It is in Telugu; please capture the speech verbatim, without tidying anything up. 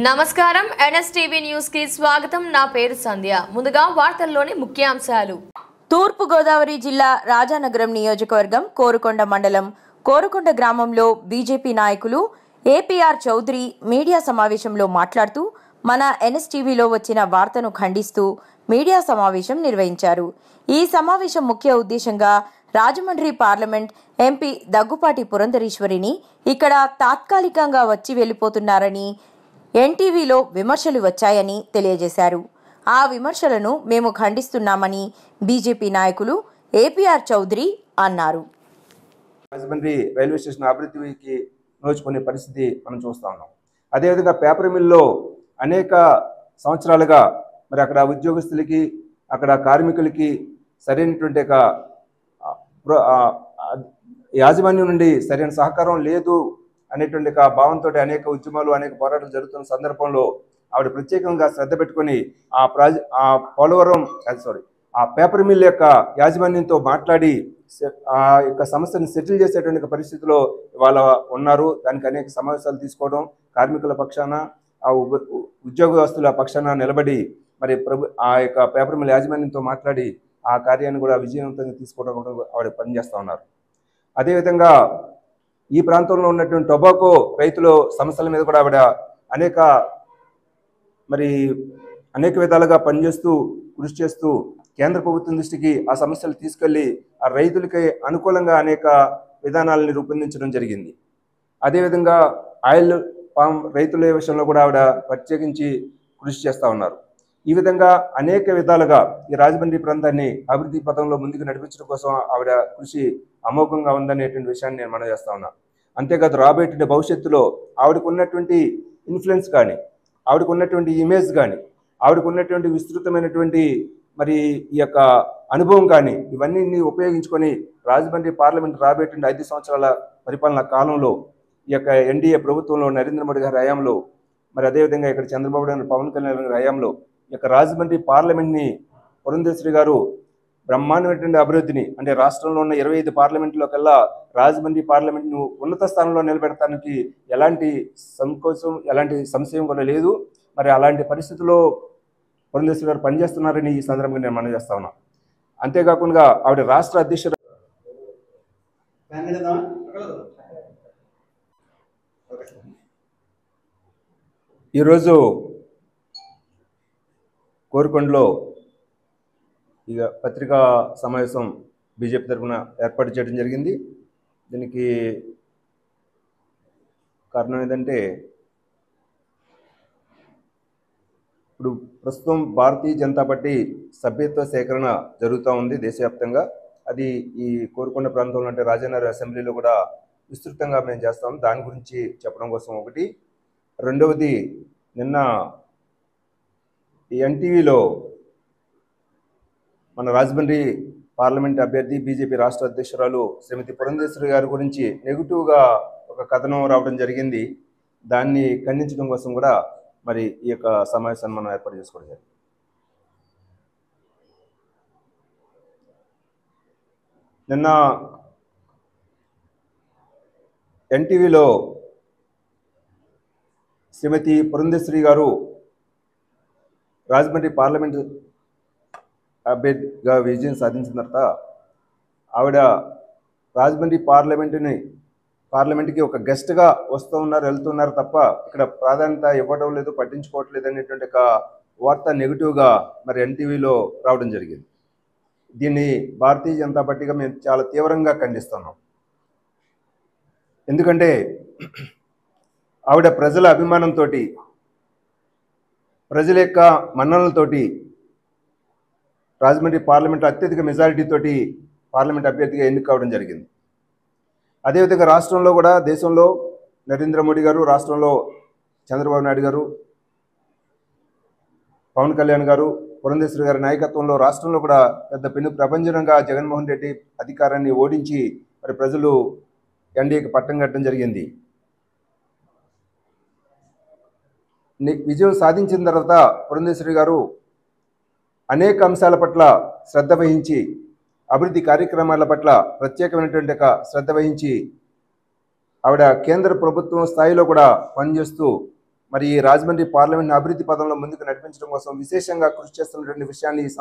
నమస్కారం ఎన్ఎస్టీవీ న్యూస్ కి స్వాగతం। నా పేరు సంధ్య। ముందుగా వార్తల్లోని ముఖ్యాంశాలు। తూర్పు గోదావరి జిల్లా రాజానగరం నియోజకవర్గం కోరుకొండ మండలం కోరుకొండ గ్రామంలో బీజేపీ నాయకులు ఏపీఆర్ చౌదరి మీడియా సమావేశంలో మాట్లాడుతూ మన ఎన్ఎస్టీవీలో వచ్చిన వార్తను ఖండిస్తూ మీడియా సమావేశం నిర్వహించారు। ఈ సమావేశం ముఖ్య ఉద్దేశంగా రాజమండ్రి పార్లమెంట్ ఎంపీ దగ్గుపాటి పురంధరేశ్వరిని ఇక్కడ తాత్కాలికంగా వచ్చి వెళ్లిపోతున్నారని ఎన్టీవీలో విమర్శలు వచ్చాయని తెలియజేశారు। ఆ విమర్శలను మేము ఖండిస్తున్నామని బీజేపీ నాయకులు ఏపీఆర్ చౌదరి అన్నారు। రాజమండ్రి రైల్వే స్టేషన్ అభివృద్ధికి నోచుకునే పరిస్థితి మనం చూస్తా ఉన్నాం। అదేవిధంగా పేపర్ మిల్లో అనేక సంవత్సరాలుగా మరి అక్కడ ఉద్యోగస్తులకి అక్కడ కార్మికులకి సరైనటువంటి యాజమాన్యం నుండి సరైన సహకారం లేదు అనేటువంటి భావంతో అనేక ఉద్యమాలు అనేక పోరాటాలు జరుగుతున్న సందర్భంలో ఆవిడ ప్రత్యేకంగా శ్రద్ధ పెట్టుకొని ఆ ప్రాజ ఆ పోలవరం సారీ ఆ పేపర్ మిల్ యొక్క యాజమాన్యంతో మాట్లాడి ఆ యొక్క సమస్యను సెటిల్ చేసేటువంటి పరిస్థితిలో ఇవాళ ఉన్నారు। దానికి అనేక సమావేశాలు తీసుకోవడం, కార్మికుల పక్షాన ఆ ఉద్యోగస్తుల పక్షాన నిలబడి మరి ప్రభు ఆ యొక్క పేపర్ మిల్ యాజమాన్యంతో మాట్లాడి ఆ కార్యాన్ని కూడా విజయవంతంగా తీసుకోవడం కూడా ఆవిడ పనిచేస్తూ ఉన్నారు। అదేవిధంగా ఈ ప్రాంతంలో ఉన్నటువంటి టొబాకో రైతుల సమస్యల మీద కూడా ఆవిడ అనేక మరి అనేక విధాలుగా పనిచేస్తూ కృషి చేస్తూ కేంద్ర ప్రభుత్వం దృష్టికి ఆ సమస్యలు తీసుకెళ్లి ఆ రైతులకి అనుకూలంగా అనేక విధానాలను రూపొందించడం జరిగింది। అదేవిధంగా ఆయిల్ పామ్ రైతుల విషయంలో కూడా ఆవిడ ప్రత్యేకించి కృషి చేస్తూ ఉన్నారు। ఈ విధంగా అనేక విధాలుగా ఈ రాజమండ్రి ప్రాంతాన్ని అభివృద్ధి పథంలో ముందుకు నడిపించడం కోసం ఆవిడ కృషి అమోఘంగా ఉందనేటువంటి విషయాన్ని నేను మనం చేస్తా ఉన్నాను। అంతేకాదు రాబోయేటువంటి భవిష్యత్తులో ఆవిడకు ఉన్నటువంటి ఇన్ఫ్లుయెన్స్ కానీ, ఆవిడకు ఉన్నటువంటి ఇమేజ్ కానీ, ఆవిడకు ఉన్నటువంటి విస్తృతమైనటువంటి మరి ఈ యొక్క అనుభవం కానీ ఇవన్నీ ఉపయోగించుకొని రాజమండ్రి పార్లమెంట్ రాబోయేటువంటి ఐదు సంవత్సరాల పరిపాలన కాలంలో ఈ యొక్క ఎన్డీఏ ప్రభుత్వంలో నరేంద్ర మోడీ గారి హయాంలో మరి అదేవిధంగా ఇక్కడ చంద్రబాబు నాయుడు పవన్ కళ్యాణ్ గారి హయాంలో ఈ యొక్క రాజమండ్రి పార్లమెంట్ని పురంధేశ్వరి గారు బ్రహ్మాండమైనటువంటి అభివృద్ధిని అంటే రాష్ట్రంలో ఉన్న ఇరవై ఐదు పార్లమెంట్లో కల్లా రాజమండ్రి పార్లమెంట్ను ఉన్నత స్థానంలో నిలబెడటానికి ఎలాంటి సంకోచం ఎలాంటి సంశయం కూడా లేదు। మరి అలాంటి పరిస్థితుల్లో పురంధేశ్వరి గారు పనిచేస్తున్నారని ఈ సందర్భంగా నేను మనం చేస్తా ఉన్నాను। అంతేకాకుండా ఆవిడ రాష్ట్ర అధ్యక్షుడు ఈరోజు కోరుకొండలో ఇక పత్రికా సమావేశం బీజేపీ తరఫున ఏర్పాటు చేయడం జరిగింది। దీనికి కారణం ఏంటంటే ఇప్పుడు ప్రస్తుతం భారతీయ జనతా పార్టీ సభ్యత్వ సేకరణ జరుగుతూ ఉంది దేశవ్యాప్తంగా। అది ఈ కోరుకొండ ప్రాంతంలో అంటే రాజానగరం అసెంబ్లీలో కూడా విస్తృతంగా మేము చేస్తాం। దాని గురించి చెప్పడం కోసం ఒకటి, రెండవది నిన్న ఎన్టీవీలో మన రాజమండ్రి పార్లమెంట్ అభ్యర్థి బీజేపీ రాష్ట్ర అధ్యక్షురాలు శ్రీమతి పురంధేశ్వరి గారి గురించి నెగిటివ్గా ఒక కథనం రావడం జరిగింది। దాన్ని ఖండించడం కోసం కూడా మరి ఈ యొక్క సమావేశాన్ని మనం ఏర్పాటు చేసుకోవడం జరిగింది। నిన్న ఎన్టీవీలో శ్రీమతి పురంధేశ్వరి గారు రాజమండ్రి పార్లమెంటు అభ్యర్థిగా విజయం సాధించిన తర్వాత ఆవిడ రాజమండ్రి పార్లమెంటుని పార్లమెంట్కి ఒక గెస్ట్గా వస్తూ ఉన్నారు వెళ్తున్నారు తప్ప ఇక్కడ ప్రాధాన్యత ఇవ్వడం లేదు, పట్టించుకోవట్లేదు అనేటువంటి ఒక వార్త నెగిటివ్గా మరి ఎన్టీవీలో రావడం జరిగింది। దీన్ని భారతీయ జనతా పార్టీగా మేము చాలా తీవ్రంగా ఖండిస్తున్నాం। ఎందుకంటే ఆవిడ ప్రజల అభిమానంతో ప్రజల యొక్క మన్ననలతోటి రాజమండ్రి పార్లమెంట్ అత్యధిక మెజారిటీతోటి పార్లమెంట్ అభ్యర్థిగా ఎన్నిక కావడం జరిగింది। అదేవిధంగా రాష్ట్రంలో కూడా దేశంలో నరేంద్ర మోడీ గారు, రాష్ట్రంలో చంద్రబాబు నాయుడు గారు, పవన్ కళ్యాణ్ గారు, పురంధేశ్వరి గారి నాయకత్వంలో రాష్ట్రంలో కూడా పెద్ద పెను ప్రపంచంగా జగన్మోహన్ రెడ్డి అధికారాన్ని ఓడించి మరి ప్రజలు ఎన్డీఏకి పట్టం కట్టడం జరిగింది। విజయం సాధించిన తర్వాత పురంధేశ్వరి గారు అనేక అంశాల పట్ల శ్రద్ధ వహించి అభివృద్ధి కార్యక్రమాల పట్ల ప్రత్యేకమైనటువంటి శ్రద్ధ వహించి ఆవిడ కేంద్ర ప్రభుత్వం స్థాయిలో కూడా పనిచేస్తూ మరి ఈ రాజమండ్రి పార్లమెంట్ అభివృద్ధి పదంలో ముందుకు నడిపించడం కోసం విశేషంగా కృషి చేస్తున్నటువంటి విషయాన్ని